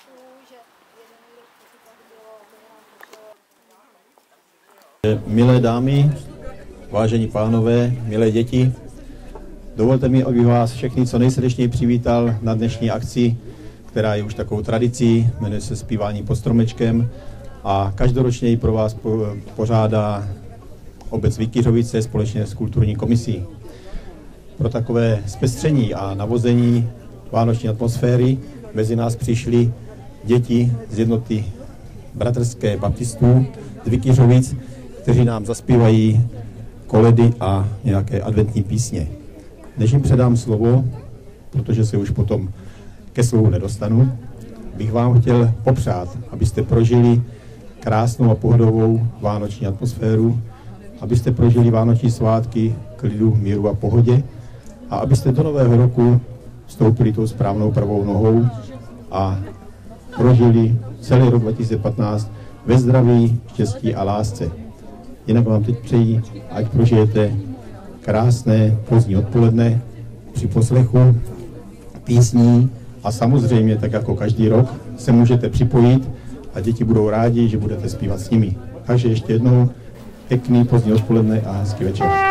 Milé dámy, vážení pánové, milé děti, dovolte mi, abych vás všechny co nejsrdečněji přivítal na dnešní akci, která je už takovou tradicí, jmenuje se Zpívání pod stromečkem a každoročně ji pro vás pořádá obec Vykyřovice společně s kulturní komisí. Pro takové zpestření a navození vánoční atmosféry mezi nás přišli děti z jednoty bratrské baptistů z Vykyřovic, kteří nám zaspívají koledy a nějaké adventní písně. Než jim předám slovo, protože se už potom ke slovu nedostanu, bych vám chtěl popřát, abyste prožili krásnou a pohodovou vánoční atmosféru, abyste prožili vánoční svátky klidu, míru a pohodě a abyste do nového roku vstoupili tou správnou pravou nohou a prožili celý rok 2015 ve zdraví, štěstí a lásce. Jinak vám teď přeji, ať prožijete krásné pozdní odpoledne při poslechu písní a samozřejmě, tak jako každý rok, se můžete připojit a děti budou rádi, že budete zpívat s nimi. Takže ještě jednou pěkný pozdní odpoledne a hezký večer.